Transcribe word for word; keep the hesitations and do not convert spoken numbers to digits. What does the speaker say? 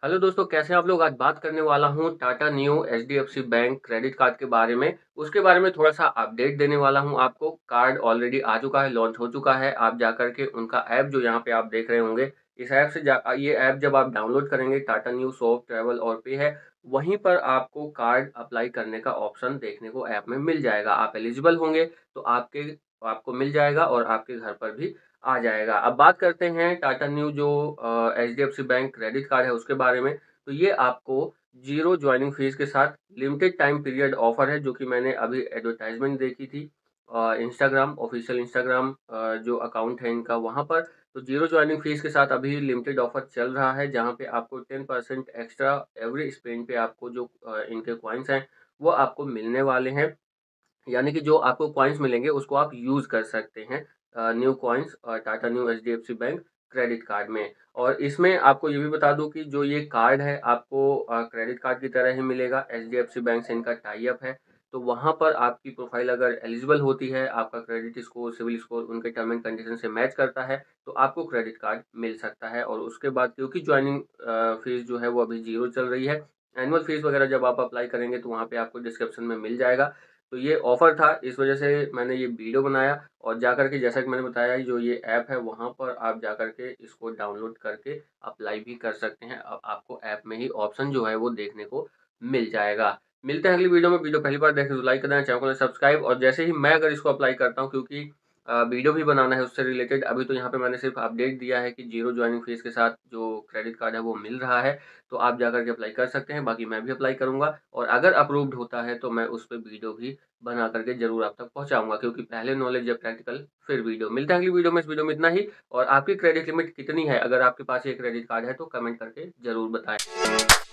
Hello दोस्तों, कैसे हैं आप लोग। आज बात करने वाला हूँ Tata Neu HDFC bank credit card के बारे में। उसके बारे में थोड़ा-सा अपडेट देने वाला हूँ आपको। कार्ड ऑलरेडी आ चुका है, लॉन्च हो चुका है। आप जाकर के उनका ऐप जो यहाँ पे आप देख रहे होंगे, इस ऐप से जा ये ऐप जब आप डाउनलोड करेंगे, टाटा न्यू सॉफ्ट ट्रैवल और पे है, वहीं पर आपको कार्ड अप्लाई करने का ऑप्शन देखने को ऐप में मिल जाएगा। आप एलिजिबल होंगे तो आपके आपको मिल जाएगा और आपके घर पर भी आ जाएगा। अब बात करते हैं टाटा न्यू जो अ, एचडीएफसी बैंक क्रेडिट कार्ड है उसके बारे में। तो ये आपको ज़ीरो जॉइनिंग फीस के साथ लिमिटेड टाइम पीरियड ऑफर है, जो कि मैंने अभी एडवर्टाइजमेंट देखी थी अ, इंस्टाग्राम ऑफिशियल इंस्टाग्राम अ, जो अकाउंट है इनका वहाँ पर। तो ज़ीरो जॉइनिंग फीस के साथ अभी लिमिटेड ऑफर चल रहा है, जहाँ पे आपको ten percent extra every spend पे आपको जो अ, इनके कॉइन्स हैं वो आपको मिलने वाले हैं। यानी कि जो आपको कॉइन्स मिलेंगे उसको आप यूज़ कर सकते हैं अ, न्यू कॉइन्स अ, Tata Neu HDFC bank credit card में। और इसमें आपको ये भी बता दूँ कि जो ये कार्ड है आपको अ, क्रेडिट कार्ड की तरह ही मिलेगा। एचडीएफसी बैंक से इनका टाई अप है, तो वहाँ पर आपकी प्रोफाइल अगर एलिजिबल होती है, आपका क्रेडिट स्कोर, सिविल स्कोर उनके टर्म एंड कंडीशन से मैच करता है, तो आपको क्रेडिट कार्ड मिल सकता है। और उसके बाद क्योंकि जॉइनिंग अ, फीस जो है वो अभी ज़ीरो चल रही है, एनुअल फीस वगैरह जब आप अप्लाई करेंगे तो वहाँ पे आपको डिस्क्रिप्शन में मिल जाएगा। तो ये ऑफ़र था, इस वजह से मैंने ये वीडियो बनाया और जाकर के जैसा कि मैंने बताया जो ये ऐप है वहाँ पर आप जाकर के इसको डाउनलोड करके अप्लाई भी कर सकते हैं। अब आपको ऐप में ही ऑप्शन जो है वो देखने को मिल जाएगा। मिलते हैं अगली वीडियो में। वीडियो पहली बार देखें तो लाइक कर देना, चैनल को सब्सक्राइब। और जैसे ही मैं अगर इसको अप्लाई करता हूँ, क्योंकि अ, वीडियो भी बनाना है उससे रिलेटेड, अभी तो यहाँ पे मैंने सिर्फ अपडेट दिया है कि जीरो जॉइनिंग फीस के साथ जो क्रेडिट कार्ड है वो मिल रहा है, तो आप जाकर के अप्लाई कर सकते हैं। बाकी मैं भी अप्लाई करूँगा और अगर अप्रूव्ड होता है तो मैं उस पे वीडियो भी बना करके ज़रूर आप तक पहुँचाऊँगा, क्योंकि पहले नॉलेज या प्रैक्टिकल फिर वीडियो। मिलते हैं अगली वीडियो में। इस वीडियो में इतना ही। और आपकी क्रेडिट लिमिट कितनी है, अगर आपके पास ये क्रेडिट कार्ड है तो कमेंट करके ज़रूर बताएँ।